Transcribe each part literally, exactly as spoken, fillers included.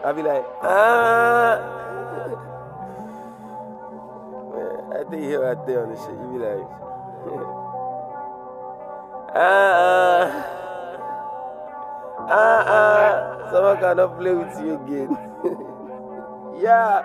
I be like, ah. Man, I think he'll out there on this shit. You be like, ah, ah, ah. Someone cannot play with you again. Yeah.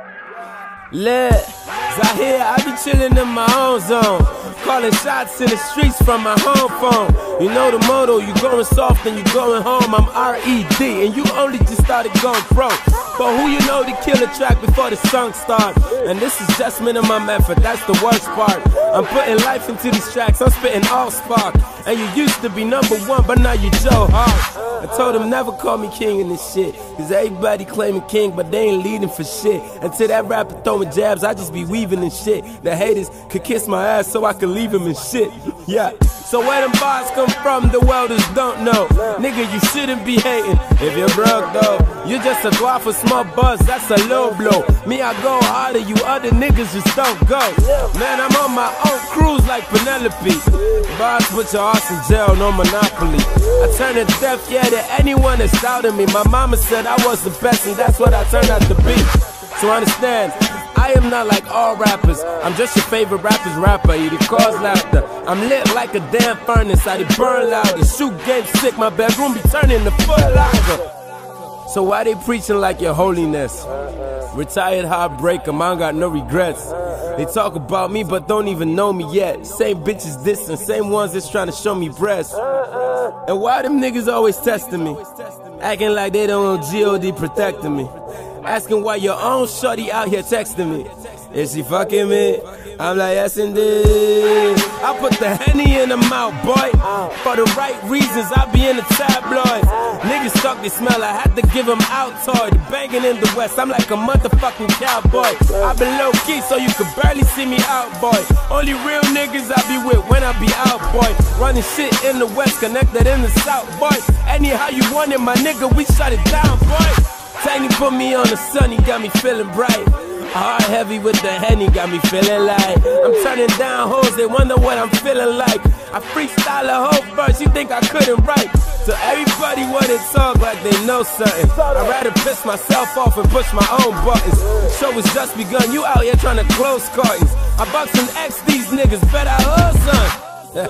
Lit, Zahir, I be chillin' in my own zone, calling shots in the streets from my home phone. You know the motto, you going soft and you going home. I'm R E D and you only just started going pro. But who you know to kill a track before the song starts? And this is just minimum effort, that's the worst part. I'm putting life into these tracks, I'm spitting all spark. And you used to be number one, but now you Joe Hart. I told him never call me king in this shit, cause everybody claiming king, but they ain't leading for shit. Until that rapper throwing jabs, I just be weaving and shit. The haters could kiss my ass so I could leave him and shit. Yeah. So where them bars come from, the welders don't know. Nigga, you shouldn't be hating if you're broke though. You just a guap for small buzz, that's a low blow. Me, I go harder, you other niggas just don't go. Man, I'm on my own cruise like Penelope. Bars put your ass in jail, no monopoly. I turn a deaf ear to anyone that's doubting me. My mama said I was the best and that's what I turned out to be. So understand, I am not like all rappers. I'm just your favorite rapper's rapper. You cause laughter. I'm lit like a damn furnace. I did burn loud. The shoot game sick. My bedroom be turning to Foot Locker. So why they preaching like your holiness? Retired heartbreaker, I ain't got no regrets. They talk about me but don't even know me yet. Same bitches dissing, same ones that's trying to show me breasts. And why them niggas always testing me? Acting like they don't know G O D protecting me. Asking why your own shorty out here texting me. Is she fucking me? I'm like, yes indeed. I put the Henny in the mouth, boy. For the right reasons, I be in the tabloids. Niggas talk, they smell, I had to give them Altoid. Banging in the West, I'm like a motherfucking cowboy. I been low key, so you could barely see me out, boy. Only real niggas I be with when I be out, boy. Running shit in the West, connected in the South, boy. Anyhow you want it, my nigga, we shut it down, boy. Tiny put me on the sun, he got me feeling bright. Hard heavy with the Henny, got me feeling like I'm turning down hoes, they wonder what I'm feeling like. I freestyle a whole verse, you think I couldn't write. So everybody wanna talk like they know something. I'd rather piss myself off and push my own buttons. Show has just begun, you out here trying to close curtains. I box and X these niggas, bet I love son.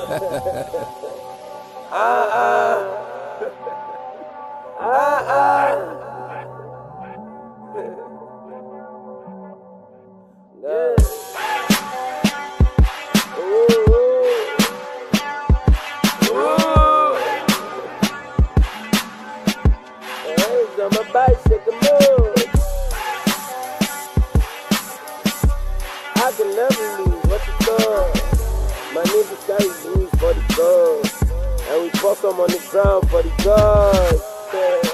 Ah ah. Ah ah. Yeah. Ooh, ooh. Hands on my bicycle move. I can never lose. What you thought? My niggas got his knees for the gold, and we bust them on the ground for the gods. Yeah.